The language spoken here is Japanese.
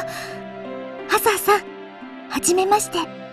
ハサーさん、はじめまして。